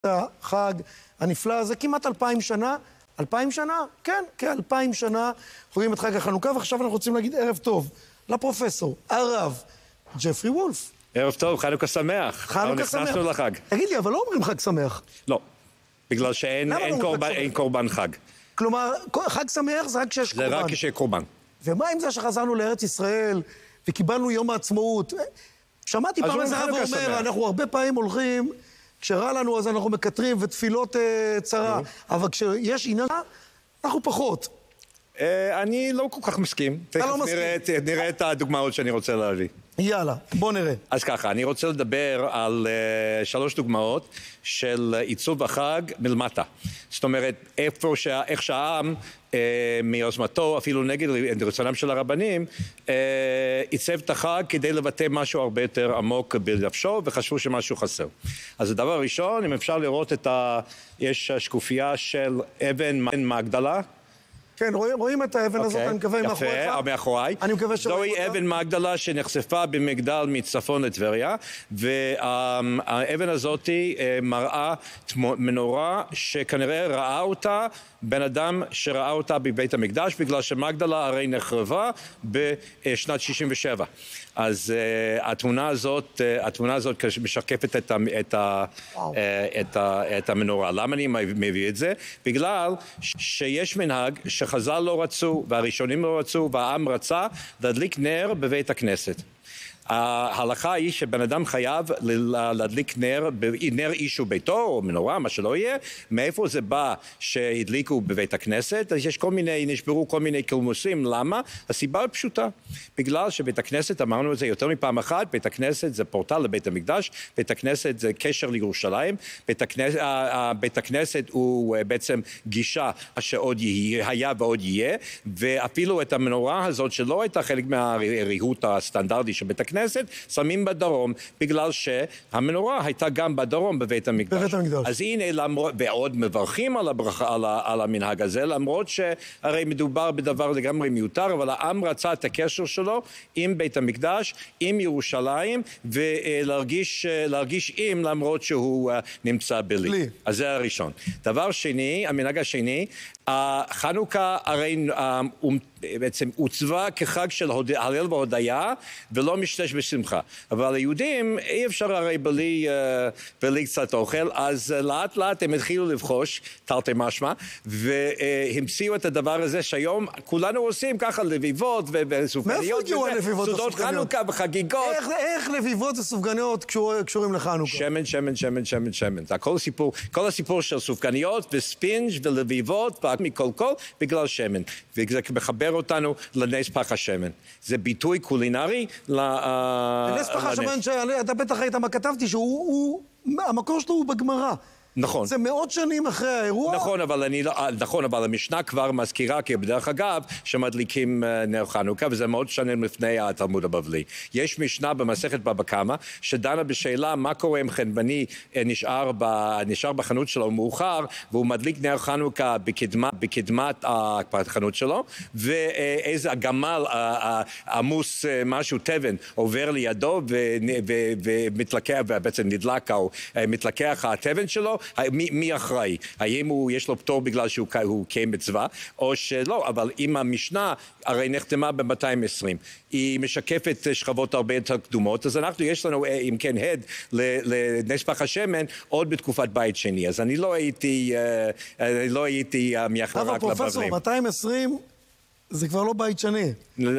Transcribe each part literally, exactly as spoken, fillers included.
החג הנפלא הזה, כמעט אלפיים שנה, אלפיים שנה, כן, כאלפיים שנה, חוגגים את חג החנוכה, ועכשיו אנחנו רוצים להגיד ערב טוב לפרופסור, הרב, ג'פרי וולף. ערב טוב, חנוכה שמח. חנוכה שמח. נכנסנו לחג. תגיד לי, אבל לא אומרים חג שמח. לא, בגלל שאין אין לא קורבן, אין קורבן חג. כלומר, חג שמח זה רק כשיש זה קורבן. רק כשיש קורבן. ומה עם זה שחזרנו לארץ ישראל, וקיבלנו יום העצמאות? שמעתי פעם איזה רב אומר, אנחנו הרבה פעמים הולכים, כשרע לנו אז אנחנו מקטרים ותפילות uh, צרה, אבל כשיש עניין, אנחנו פחות. Uh, אני לא כל כך מסכים. אתה לא מסכים. נראה, נראה את הדוגמאות שאני רוצה להביא. יאללה, בוא נראה. אז ככה, אני רוצה לדבר על uh, שלוש דוגמאות של עיצוב החג מלמטה. זאת אומרת, איפה שה, איך שהעם uh, מיוזמתו, אפילו נגד רצונם של הרבנים, uh, עיצב את החג כדי לבטא משהו הרבה יותר עמוק בנפשו, וחשבו שמשהו חסר. אז הדבר הראשון, אם אפשר לראות את ה... יש שקופייה של אבן מגדלה, כן, רואים, רואים את האבן הזאת, אני מקווה מאחוריך. יפה, מאחוריי. אני מקווה שרואים אותה. זוהי אבן מגדלה שנחשפה במגדל מצפון לטבריה, והאבן הזאת מראה מנורה שכנראה ראה אותה בן אדם שראה אותה בבית המקדש, בגלל שמגדלה הרי נחרבה בשנת שישים ושבע. אז uh, התמונה הזאת, uh, התמונה הזאת משקפת את, ה, את, ה, uh, את, ה, את המנורה. למה אני מביא את זה? בגלל שיש מנהג שחז"ל לא רצו, והראשונים לא רצו, והעם רצה להדליק נר בבית הכנסת. ההלכה היא שבן אדם חייב להדליק נר, נר איש וביתו או מנורה, מה שלא יהיה. מאיפה זה בא שהדליקו בבית הכנסת? אז יש כל מיני, נשברו כל מיני קלמוסים. למה? הסיבה פשוטה. בגלל שבית הכנסת, אמרנו את זה יותר מפעם אחת, בית הכנסת זה פורטל לבית המקדש, בית הכנסת זה קשר לירושלים, בית הכנסת, בית הכנסת הוא בעצם גישה שעוד יהיה, היה ועוד יהיה, ואפילו את המנורה הזאת שלא הייתה חלק מהריהוט הסטנדרטי של בית הכנסת, הכנסת, שמים בדרום, בגלל שהמנורה הייתה גם בדרום בבית המקדש. בבית המקדש. אז הנה, למרות, ועוד מברכים על, הברכה, על, ה, על המנהג הזה, למרות שהרי מדובר בדבר לגמרי מיותר, אבל העם רצה את הקשר שלו עם בית המקדש, עם ירושלים, ולהרגיש להרגיש עם, למרות שהוא נמצא בלי. לי. אז זה הראשון. דבר שני, המנהג השני, החנוכה הרי בעצם עוצבה כחג של הלל והודיה, ולא משתש בשמחה. אבל היהודים, אי אפשר הרי בלי, בלי קצת אוכל, אז לאט לאט הם התחילו לבחוש, תרתי משמע, והמציאו את הדבר הזה שהיום כולנו עושים ככה לביבות וסופגניות. מאיפה הגיעו הלביבות סעודות חנוכה וחגיגות. איך, איך לביבות וסופגניות קשור, קשורים לחנוכה? שמן, שמן, שמן, שמן, שמן. זה כל הסיפור, כל הסיפור של סופגניות וספינג' ולביבות מכל כל, בגלל שמן. וזה מחבר אותנו לנס פך השמן. זה ביטוי קולינרי ל... נס פך השמן, שאתה בטח ראית מה כתבתי, שהוא, המקור שלו הוא בגמרא. נכון. זה מאות שנים אחרי האירוע. נכון, אבל אני לא, נכון, אבל המשנה כבר מזכירה, כי בדרך אגב, שמדליקים נר חנוכה, וזה מאות שנים לפני התלמוד הבבלי. יש משנה במסכת בבא קמא, שדנה בשאלה מה קורה אם חנווני נשאר, ב, נשאר בחנות שלו מאוחר, והוא מדליק נר חנוכה בקדמת, בקדמת החנות שלו, ואיזה הגמל עמוס משהו תבן עובר לידו, ומתלקח, ובעצם נדלק, או מתלקח התבן שלו, מי, מי אחראי? האם הוא, יש לו פטור בגלל שהוא קיים מצווה, או שלא, אבל אם המשנה הרי נחתמה ב-מאתיים ועשרים, היא משקפת שכבות הרבה יותר קדומות, אז אנחנו, יש לנו, אם כן, הד לנס פך השמן, עוד בתקופת בית שני, אז אני לא הייתי, אני לא הייתי מייחד רק לבבלים. אבל פרופסור, מאתיים ועשרים זה כבר לא בית שני.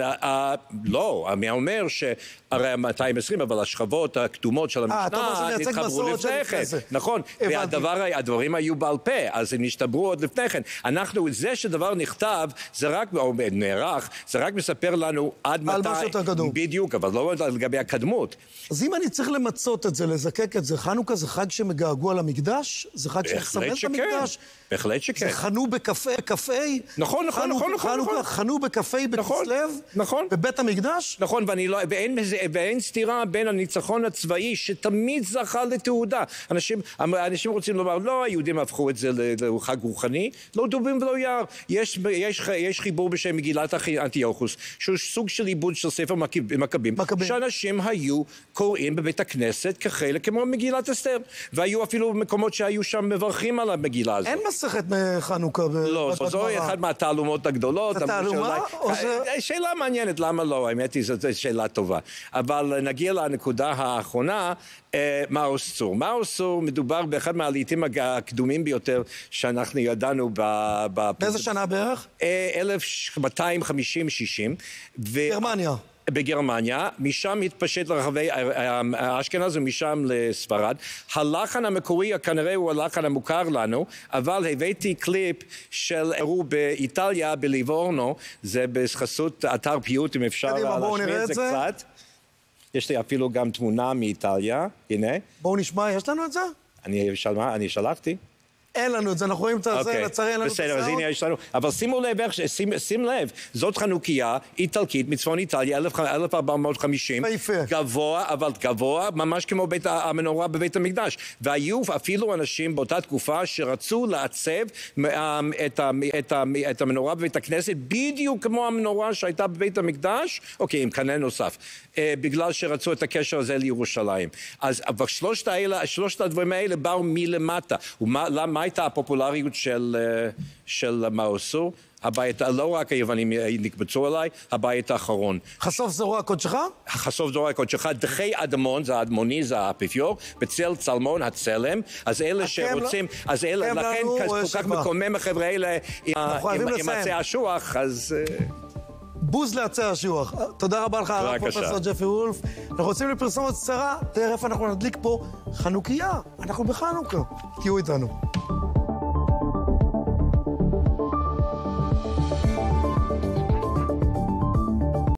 לא, אני אומר שהרי מאתיים ועשרים, אבל השכבות הקדומות של המשנה נתחברו לפני כן. נכון, והדברים היו בעל פה, אז הם נשתברו עוד לפני כן. אנחנו, זה שדבר נכתב, זה רק, או נערך, זה רק מספר לנו עד מתי... על משהו הקדום. בדיוק, אבל לא לגבי הקדמות. אז אם אני צריך למצות את זה, לזקק את זה, חנוכה זה חג שמגעגוע למקדש? זה חג שמסמל את המקדש? בהחלט שכן. זה חנו בקפה, קפה? נכון, נכון, נכון, נכון. שחנו בקפה בכסלו, נכון. בבית המקדש? נכון, ואני לא, ואין, ואין סתירה בין הניצחון הצבאי שתמיד זכה לתעודה. אנשים, אנשים רוצים לומר, לא, היהודים הפכו את זה לחג רוחני, לא דובים ולא יער. יש, יש, יש חיבור בשם מגילת אנטיוכוס, שהוא סוג של עיבוד של ספר מכבים, שאנשים היו קוראים בבית הכנסת כחלק כמו מגילת אסתר, והיו אפילו מקומות שהיו שם מברכים על המגילה הזאת. אין מסכת מחנוכה בגמרא. לא, זו אחת מהתעלומות הגדולות. זה תעלומה? שאלה מעניינת, למה לא? האמת היא, זו שאלה טובה. אבל נגיע לנקודה האחרונה, מאוס צור. מאוס צור מדובר באחד מהלעיתים הקדומים ביותר שאנחנו ידענו ב... באיזה שנה בערך? אלף מאתיים חמישים שישים. גרמניה. בגרמניה, משם התפשט לרחבי אשכנז ומשם לספרד. הלחן המקורי כנראה הוא הלחן המוכר לנו, אבל הבאתי קליפ של אירוע באיטליה, בליבורנו, זה בחסות אתר פיוט, אם אפשר להשמיע את זה קצת. יש לי אפילו גם תמונה מאיטליה, הנה. בואו נשמע, יש לנו את זה? אני שלחתי. אין לנו את זה, אנחנו רואים את זה, לצערי אין לנו את זה. בסדר, אז הנה יש לנו, אבל שימו לב, שים לב, זאת חנוכיה איטלקית מצפון איטליה, אלף ארבע מאות וחמישים, גבוה, אבל גבוה, ממש כמו המנורה בבית המקדש. והיו אפילו אנשים באותה תקופה שרצו לעצב את המנורה בבית הכנסת, בדיוק כמו המנורה שהייתה בבית המקדש, אוקיי, עם קנה נוסף, בגלל שרצו את הקשר הזה לירושלים. אז שלושת הדברים האלה באו מלמטה. ומה הייתה הפופולריות של, של מאוס צור? הבית, לא רק היוונים נקבצו עליי, הבית האחרון. חשוף זרוע קודשך? חשוף זרוע קודשך, דחי אדמון, זה האדמוני, זה האפיפיור, בצל צלמון, הצלם, אז אלה שרוצים, אז אלה, לכן כל כך מקומם החבר'ה האלה עם עצי אשוח, אז... בוז לעצי אשוח. תודה רבה לך, הרב פרופסור ג'פרי וולף. אנחנו רוצים לפרסומת קצרה, תראה איפה אנחנו נדליק פה חנוכיה. אנחנו בחנוכה. תהיו איתנו.